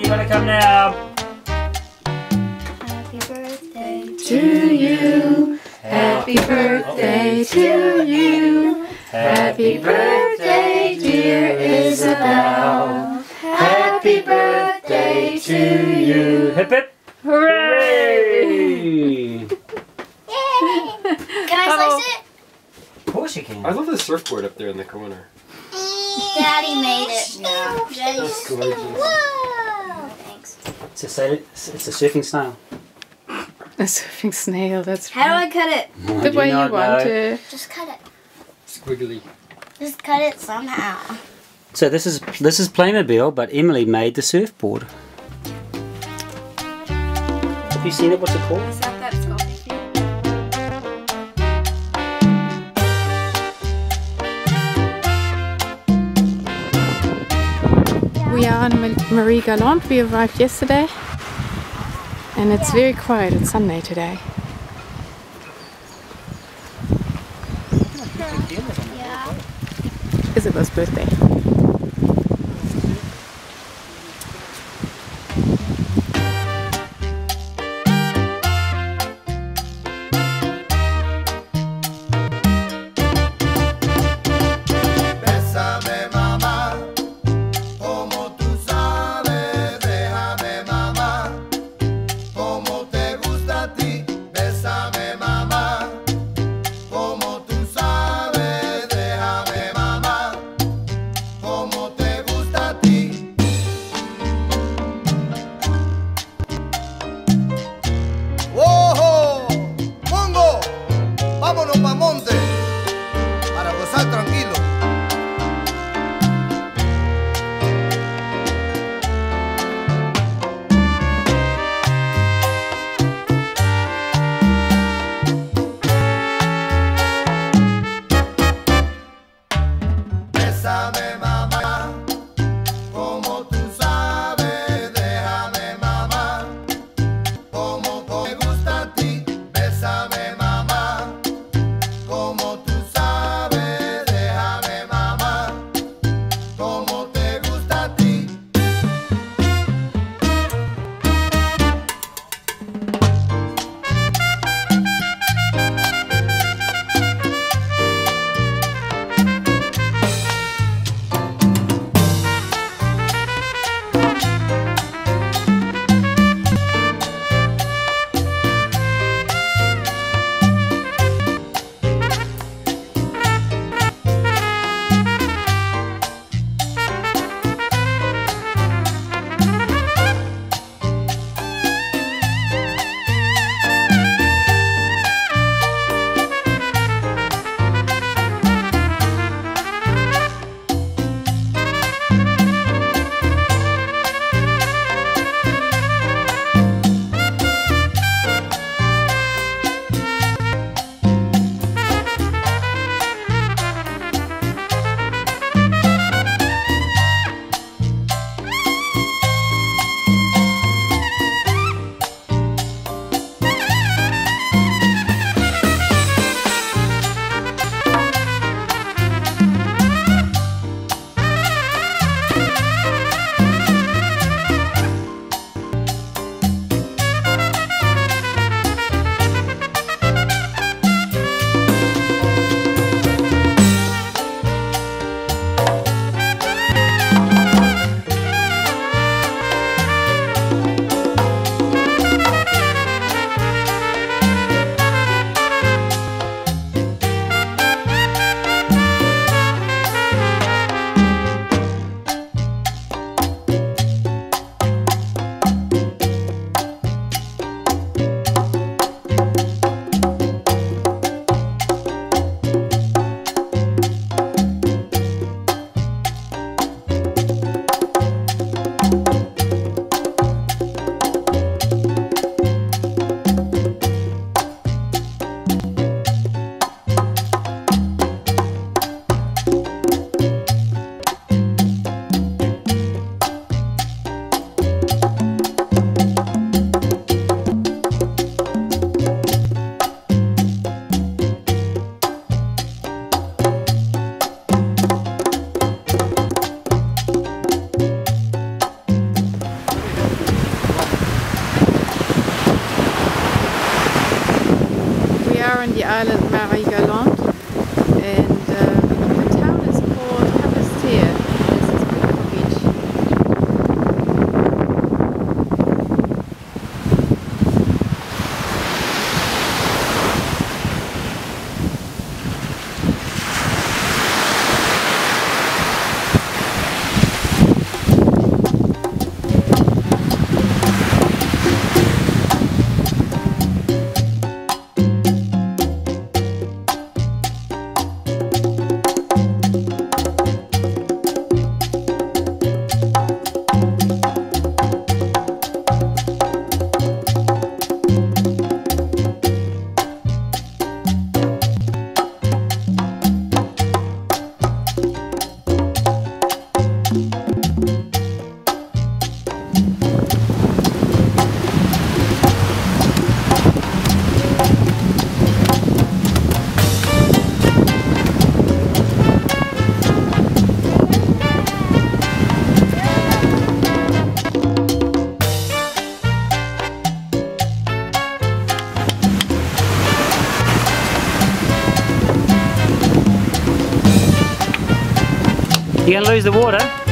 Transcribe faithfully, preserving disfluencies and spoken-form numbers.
you gotta come now. Happy birthday To you, happy birthday to you. Happy birthday, dear Isabel. Happy birthday to you. Hip hip. Hooray! Can I slice it? Of course you can. I love the surfboard up there in the corner. Daddy made it. Yeah. Daddy. That's gorgeous. Whoa! Thanks. It's a, sail- it's a surfing snail. A surfing snail, that's How do right. I cut it? The way you want to. Just cut it. Squiggly. Just cut it somehow. So this is this is Playmobil, but Emily made the surfboard. Have you seen it? What's it called? Is that that sculpting thing? We are on Ma- Marie Galante. We arrived yesterday, and it's very quiet. It's Sunday today. Yeah. Isabel's birthday. Bésame mamá, como tú sabes, déjame mamá, como te gusta a ti, bésame mamá, como tú sabes, déjame mamá, island Marie-Galante, and uh, the town is called Capesterre. This is beautiful beach. You gonna lose the water?